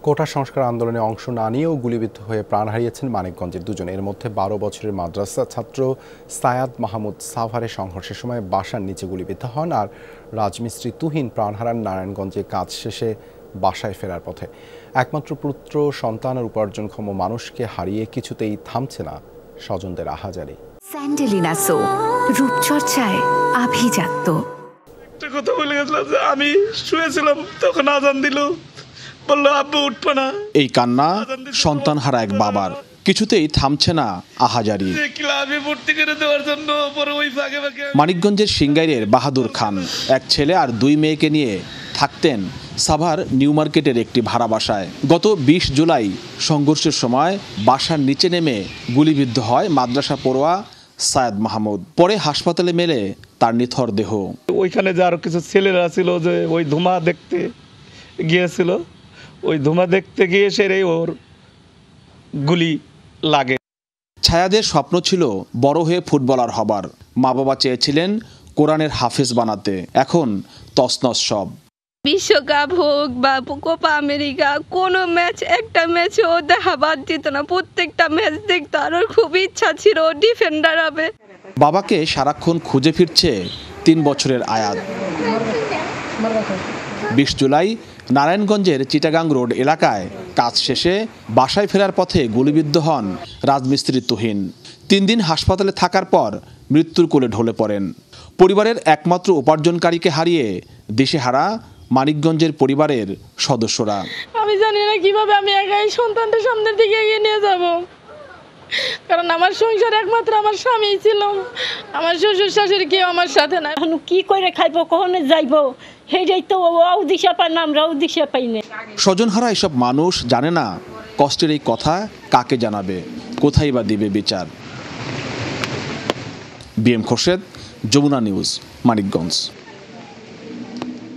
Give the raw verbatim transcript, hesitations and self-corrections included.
কোটা সংস্কার আন্দোলনে অংশ না নিয়েও গুলিবিদ্ধ হয়ে প্রাণ হারিয়েছেন মানিকগঞ্জের দুজন। এর মধ্যে বারো বছরের মাদ্রাসা ছাত্র সায়াদ মাহমুদ সাভারের সংঘর্ষের সময় বাসার নিচে গুলিবিদ্ধ হন, আর রাজমিস্ত্রি তুহিন প্রাণ হারান নারায়ণগঞ্জে কাজ শেষে বাসায় ফেরার পথে। একমাত্র পুত্র সন্তানের উপার্জনক্ষম মানুষকে হারিয়ে কিছুতেই থামছে না স্বজনদের আহাজারি। স্যান্ডেলিনা সো, রূপচর্চায় আভিজাত্য। একটা কথা বলে গেছিলাম যে আমি শুয়েছিলাম, তখন আজান দিল, বললো আব্বু উঠবে না। এই কান্না সন্তান হারা এক বাবার, কিছুতেই থামছে না আহাজারি। মানিকগঞ্জের সিংগাইরের বাহাদুর খান এক ছেলে আর দুই মেয়েকে নিয়ে থাকতেন সাভার নিউ মার্কেটের একটি ভাড়া বাসায়। গত বিশ জুলাই সংঘর্ষের সময় বাসার নিচে নেমে গুলিবিদ্ধ হয় মাদ্রাসা পড়ুয়া সায়াদ মাহমুদ। পরে হাসপাতালে মেলে তার নিথর দেহ। ওইখানে যে আরো কিছু ছেলেরা ছিল যে ওই ধোঁয়া দেখতে গিয়েছিল, ওই ধোঁয়া দেখতে গিয়ে সেরে ওর গুলি লাগে। ছায়াদের স্বপ্ন ছিল বড় হয়ে ফুটবলার হবার। মা বাবা চেয়েছিলেন কোরআনের হাফেজ বানাতে। এখন তছনছ সব। বিশ্বকাপ হোক বা কোপা আমেরিকা, কোনো ম্যাচ একটা ম্যাচে ও দেখা বাদ দিত না, প্রত্যেকটা ম্যাচ দেখতো। আর ওর খুব ইচ্ছা ছিল ডিফেন্ডার হবে। বাবাকে সারাক্ষণ খুঁজে ফিরছে তিন বছরের আয়াত। বিশ জুলাই নারায়ণগঞ্জের চিটাগাং রোড এলাকায় কাজ শেষে বাসায় ফেরার পথে গুলিবিদ্ধ হন রাজমিস্ত্রি তুহিন। তিন দিন হাসপাতালে থাকার পর মৃত্যুর কোলে ঢলে পড়েন। পরিবারের একমাত্র উপার্জনকারীকে হারিয়ে দিশেহারা মানিকগঞ্জের পরিবারের সদস্যরা। আমি জানি না কিভাবে আমি একাই সন্তানদের সামনের দিকে এগিয়ে নিয়ে যাব, কারণ আমার সংসার একমাত্র আমার স্বামী ছিল, আমার শ্বশুর শাশুড়ি কেউ আমার সাথে না। এখন কি করে খাইবো, কখনো যাইবো, সেটাই তো ও দিশা পাই না, আমরাও দিশা পাই না। স্বজনহারা এসব মানুষ জানে না কষ্টের এই কথা কাকে জানাবে, কোথায় বা দিবে বিচার। B M Khorshed, Jamuna News, Manikganj.